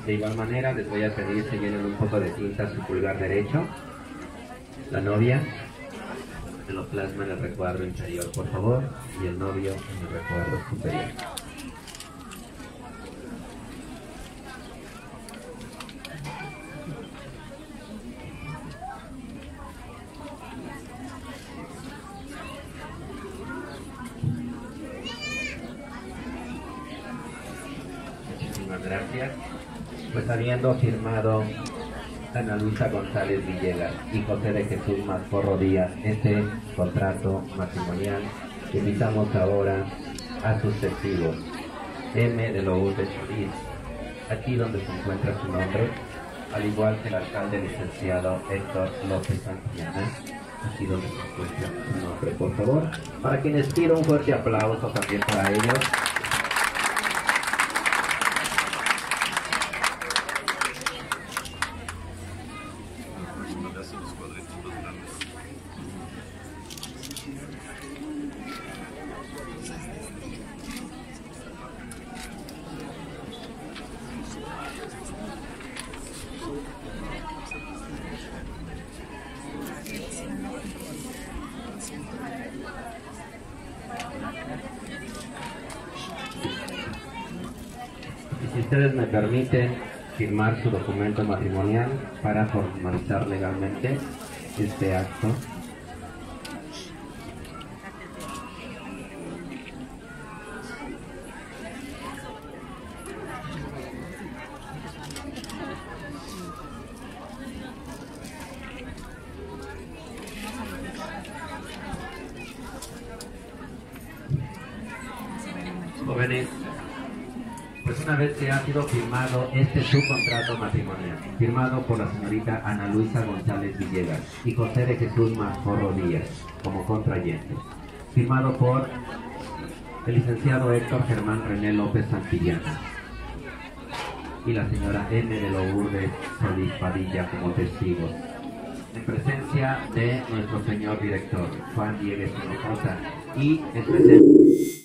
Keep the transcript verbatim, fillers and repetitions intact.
De igual manera les voy a pedir que llenen un poco de tinta a su pulgar derecho. La novia se lo plasma en el recuadro inferior, por favor, y el novio en el recuadro superior. Muchísimas gracias. Pues habiendo firmado Ana Luisa González Villegas y José de Jesús Mascorro Díaz este contrato matrimonial, invitamos ahora a sus testigos. M. de Lourdes Solís, aquí donde se encuentra su nombre, al igual que el alcalde licenciado Héctor López Santillana, aquí donde se encuentra su nombre, por favor, para quienes pido un fuerte aplauso también para ellos. Y si ustedes me permiten firmar su documento matrimonial para formalizar legalmente este acto. Jóvenes, pues una vez que ha sido firmado este subcontrato matrimonial, firmado por la señorita Ana Luisa González Villegas y José de Jesús Mascorro Díaz como contrayentes, firmado por el licenciado Héctor Germán René López Santillana y la señora M. de Lourdes Solís Padilla como testigos, en presencia de nuestro señor director Juan Diegues Hinojosa y en presencia